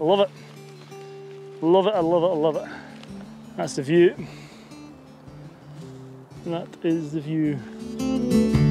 I love it. Love it, I love it, I love it. That's the view. That is the view.